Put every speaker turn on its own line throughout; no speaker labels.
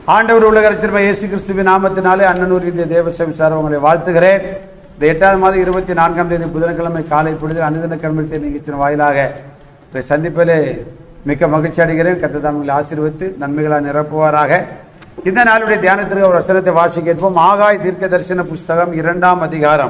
ஆண்டவர் உலக ரட்சகர் இயேசு கிறிஸ்துவின் நாமத்தினாலே அண்ணனூர் இந்திய தேவசேவை சார் உங்களை வாழ்த்துகிறேன். இந்த 8ஆம் மாதம் 24ஆம் தேதி புதன்கிழமை காலை பொழுதில் அனுதின கர்மத்தை நிகழ்ச்சியின் வாயிலாக சந்திப்பிலே மிக்க மகிழ்ச்சி அடைகிறேன். கர்த்தர் தாமே உங்களை ஆசீர்வதித்து நன்மைகளால் நிரப்புவாராக. இந்த நாளுடைய தியானத்திற்கு ஒரு வசனத்தை வாசிக்க கேட்போம். ஆகாய் தீர்க்க தரிசன புஸ்தகம் 2ஆம் அதிகாரம்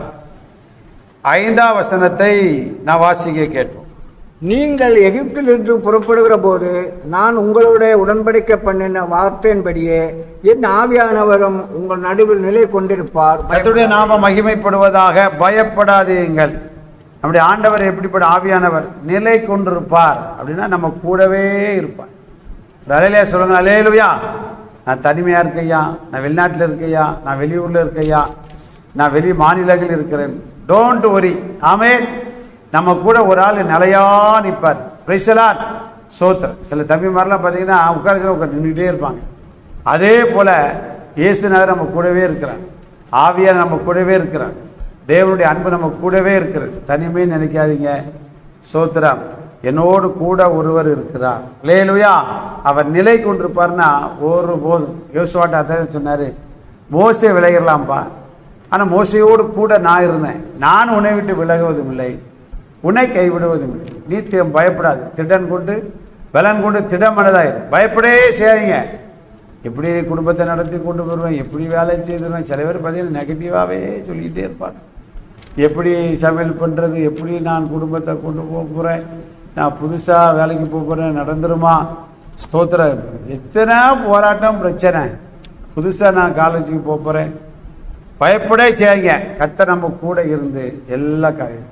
5ஆம் வசனத்தை நான் வாசிக்க கேட்போம்.
நீங்கள் எகிப்திலிருந்து புறப்படுகிற போது நான் உங்களோட உடன்படிக்கை பண்ணின வார்த்தையின்படியே என் ஆவியானவரும் உங்கள் நடுவில் நிலை கொண்டிருப்பார்.
கர்த்தருடைய நாமம் மகிமைப்படுவதாக. பயப்படாதீங்கள். நம்முடைய ஆண்டவர் எப்படிப்பட்ட ஆவியானவர்? நிலை கொண்டிருப்பார். அப்படின்னா நம்ம கூடவே இருப்பார். ஒரு அலையிலே சொல்லுங்க, அல்லேலூயா. நான் தனிமையாக இருக்கையா, நான் வெளிநாட்டில் இருக்கையா, நான் வெளியூரில் இருக்கையா, நான் வெளி மாநிலங்களில் இருக்கிறேன், டோன்ட் வரி. ஆமென். நம்ம கூட ஒரு ஆள் நிலையா நிற்பார். Praise the lord. சோத்திரம். சில தம்பி மாதிரிலாம் பார்த்தீங்கன்னா உட்கார நின்றுக்கிட்டே இருப்பாங்க. அதே போல் இயேசுநாதர் நம்ம கூடவே இருக்கிறார். ஆவியார் நம்ம கூடவே இருக்கிறார். தேவனுடைய அன்பு நம்ம கூடவே இருக்கிறது. தனிமே நினைக்காதீங்க. சோத்திரம். என்னோடு கூட ஒருவர் இருக்கிறார். அல்லேலூயா. அவர் நிலை கொண்டிருப்பார்னா ஒரு போதும். யோசுவாட்ட அதான் சொன்னார், மோசே விலகிடலாம்ப்பா, ஆனால் மோசையோடு கூட நான் இருந்தேன். நான் உன்னை விட்டு விலகுவதும் இல்லை, உன்னை கைவிடுவதும் இல்லை. நீ பயப்படாது. திடன் கொண்டு பலன் கொண்டு திடமனதாயிரு. பயப்படே செய்யாதீங்க. எப்படி குடும்பத்தை நடத்தி கொண்டு வருவேன், எப்படி வேலை செய்துருவேன். சில பேர் பார்த்தீங்கன்னா நெகட்டிவாகவே சொல்லிக்கிட்டே இருப்பாங்க. எப்படி சமையல் பண்ணுறது, எப்படி நான் குடும்பத்தை கொண்டு போக போகிறேன், நான் புதுசாக வேலைக்கு போக போகிறேன், நடந்துருமா? ஸ்தோத்திரம். எத்தனை போராட்டம் பிரச்சனை. புதுசாக நான் காலேஜுக்கு போக போகிறேன். பயப்படே செய்யாங்க. கர்த்தர் நம்ம கூட இருந்து எல்லா காரியம்.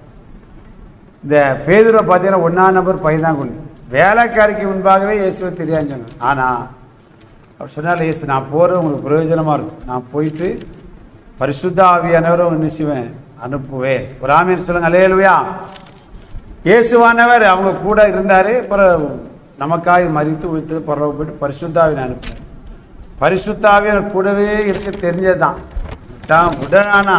இந்த பேதுரை பார்த்தீங்கன்னா 1ஆம் நபர் பையன்தான் கொண்டு வேலைக்காரிக்கு முன்பாகவே இயேசுவை தெரியாதுன்னு சொன்னாங்க. ஆனால் அவர் சொன்னார், இயேசு நான் போகிறது உங்களுக்கு பிரயோஜனமாக இருக்கும். நான் போயிட்டு பரிசுத்த ஆவியானவரை நினைச்சுவேன் அனுப்புவேன். ஒரு ஆமீன் சொல்லுங்க, அல்லேலூயா. இயேசுவானவர் அவங்க கூட இருந்தார். அப்புறம் நமக்காக மரித்து உயிர்த்து பரவ போயிட்டு பரிசுத்த ஆவியை அனுப்புவேன். பரிசுத்த ஆவியானவர் கூடவே இருக்க தெரிஞ்சது தான். உடனானா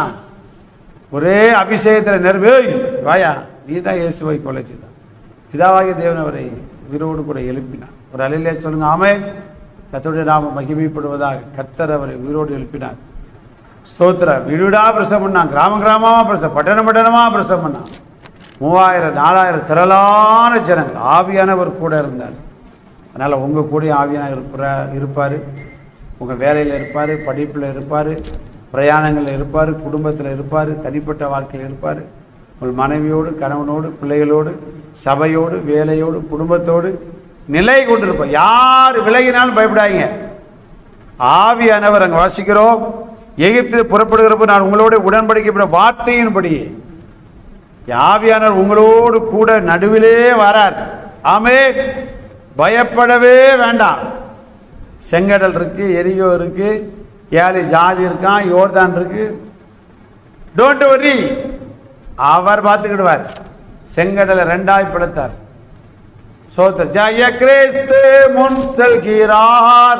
ஒரே அபிஷேகத்தில் நிரம்பி, வாயா நீ தான் இயேசுவை கொலை செய்தான். பிதாவாகிய தேவன் அவரை உயிரோடு கூட எழுப்பினார். ஒரு அலையிலே சொல்லுங்க, ஆமென். கர்த்தருடைய நாமம் மகிமைப்படுவதாக. கர்த்தர் அவரை உயிரோடு எழுப்பினார். ஸ்தோத்திரம். வீடுடா பிரசவம் பண்ணான், கிராம கிராமமாக பிரசவம், பட்டணமாக பிரசவம் பண்ணான். 3000 4000 திரளான ஜனங்கள். ஆவியானவர் கூட இருந்தார். அதனால் உங்கள் கூட ஆவியானவர் இருப்பார். உங்கள் வேலையில் இருப்பார், படிப்பில் இருப்பார், பிரயாணங்களில் இருப்பார், குடும்பத்தில் இருப்பார், தனிப்பட்ட வாழ்க்கையில் இருப்பார். உங்கள் மனைவியோடு, கணவனோடு, பிள்ளைகளோடு, சபையோடு, வேலையோடு, குடும்பத்தோடு நிலை கொண்டிருப்பார். யார் விலகினாலும் பயப்படாதீங்க. ஆவியானவர் அங்கே வாசிக்கிறோம். எகிப்தில் புறப்படுகிறப்ப நான் உங்களோட உடன்படிக்கப்பட்ட வார்த்தையின்படி ஆவியானவர் உங்களோடு கூட நடுவிலே வரார். ஆமென். பயப்படவே வேண்டாம். செங்கடல் இருக்கு, எரிகோ இருக்கு, 7 ஜாதி இருக்கான், யோர்தான் இருக்கு. Don't worry. அவர் பார்த்துக்கிடுவார். செங்கடலை 2ஆய் பிளத்தார். சோத்திரம். ஜெய கிறிஸ்து முன் செல்கிறார்,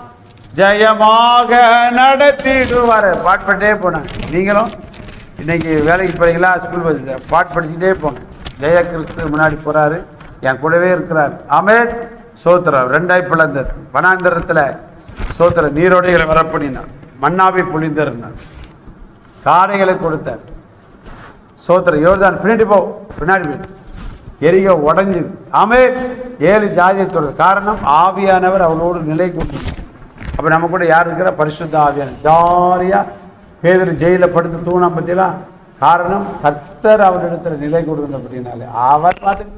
ஜெயமாக நடத்திடுவார். பாட்டு பண்ணிட்டே போனாங்க. நீங்களும் இன்னைக்கு வேலைக்கு போறீங்களா, ஸ்கூல் பாட்டு படிச்சுக்கிட்டே போங்க. ஜெய கிறிஸ்து முன்னாடி போறாரு, என் கூடவே இருக்கிறார். ஆமென். சோத்திரம். 2ஆய் பிளந்தது. வனாந்தரத்தில் சோத்திரம் நீரோடைகளை வரப்பண்ணினார். மன்னாவை பொழிந்திருந்தார். காடைகளை கொடுத்தார். சோத்திரம். யோர்தான் பின்னாடி போ, பின்னாடி போய் எரிகோ உடஞ்சுது. ஆமென். 7 ஜாதியை தொடர். காரணம் ஆவியானவர் அவளோடு நிலை கொண்டு. அப்போ நம்ம கூட யார் இருக்கிற? பரிசுத்த ஆவியானவர். ஜாலியாக பேதுரு ஜெயிலில் படுத்து தூணா பற்றிலாம். காரணம் கர்த்தர் அவரிடத்துல நிலை கொடுங்க. அப்படின்னாலே அவர் பார்த்துக்கிட்டு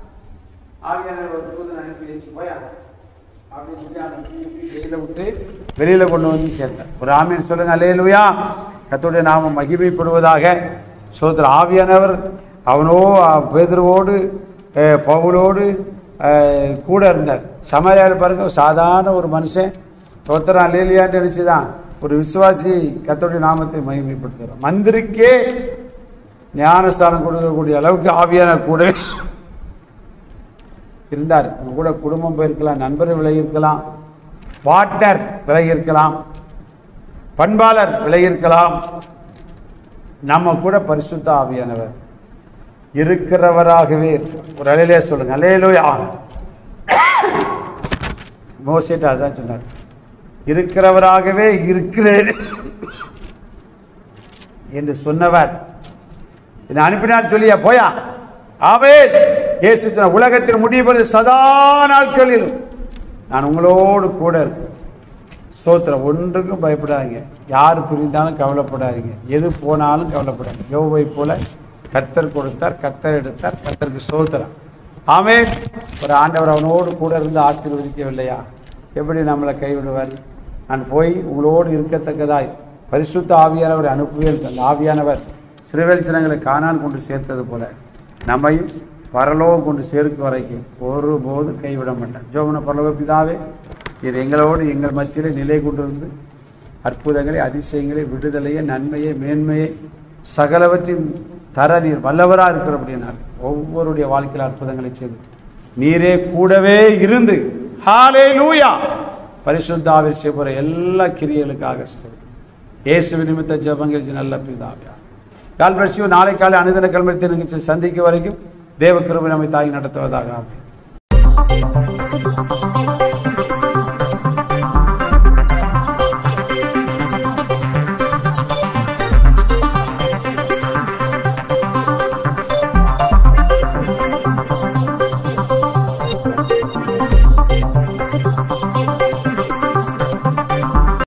ஜெயில விட்டு வெளியில கொண்டு வந்து சேர்ந்தார். ஒரு ஆமீன் சொல்லுங்க, அல்லேலூயா. கர்த்தருடைய நாமம் மகிமைப்படுவதாக. சோதர. ஆவியானவர் பேதுருவோடு பவுலோடு கூட இருந்தார். சமாரியாவில் பாருங்க, சாதாரண ஒரு மனுஷன் தோத்திரம் அல்லேலூயான்னு நினைச்சுதான் ஒரு விசுவாசி கர்த்தருடைய நாமத்தை மகிமைப்படுத்துகிறார். மந்திரிக்கே ஞானஸ்தானம் கொடுக்கக்கூடிய அளவுக்கு ஆவியானவர் கூட இருந்தார். உங்க கூட குடும்பம் போயிருக்கலாம், நண்பர்கள் விலகியிருக்கலாம், பார்ட்னர் விலகியிருக்கலாம், பண்பாளர் விலகியிருக்கலாம். நம்ம கூட பரிசுத்த ஆவியானவர் இருக்கிறவராகவே. ஒரு அலையிலே சொல்லுங்க, அல்லேலூயா. மோசேட்ட அதான் சொன்னார், இருக்கிறவராகவே இருக்கிறேன் என்று சொன்னவர் என்னை அனுப்பினார் சொல்லியா போயா. ஆமென். இயேசு சொன்னார், உலகத்தின் முடிவு சதா நாட்களிலும் நான் உங்களோடு கூட இருக்கேன். ஸ்தோத்திரம். ஒன்றுக்கும் பயப்படாதீங்க. யார் பிரிந்தாலும் கவலைப்படாதீங்க. எது போனாலும் கவலைப்படாதீங்க. யோபை போல கர்த்தர் கொடுத்தார், கர்த்தர் எடுத்தார். கர்த்தருக்கு ஸ்தோத்திரம். ஆமென். ஒரு ஆண்டவர் அவனோடு கூட இருந்து ஆசீர்வதிக்கவில்லையா? எப்படி நம்மளை கைவிடுவார்? நான் போய் உங்களோடு இருக்கத்தக்கதாய் பரிசுத்த ஆவியானவரை அனுப்புவேன். அந்த ஆவியானவர் சிறுவேல் ஜனங்களை கானான் கொண்டு சேர்த்தது போல நம்மையும் பரலோகம் கொண்டு சேர்க்கும் வரைக்கும் ஒருபோதும் கைவிட மாட்டேன். ஜோமன பரலோக பிதாவே, இது எங்களோடு எங்கள் மத்தியில் நிலை கொண்டிருந்து அற்புதங்களை, அதிசயங்களை, விடுதலையை, நன்மையை, மேன்மையை சகலவற்றையும் தர நீர் வல்லவராக இருக்கிறபடினால் ஒவ்வொருடைய வாழ்க்கையில் அற்புதங்களை செய்து நீரே கூடவே இருந்து ஹல்லேலூயா பரிசுத்த ஆவியில் செய்கிற எல்லா கிரியைகளுக்காக ஸ்தோத்திரம். இயேசு நிமித்த ஜெபங்கள் நல்ல பிதாவே. God bless you. நாளை காலை அனுதின கல்மத்தை நிகழ்ச்சி சந்திக்கும் வரைக்கும் தேவ கிருபை நம்மை தாங்கி நடத்துவதாக.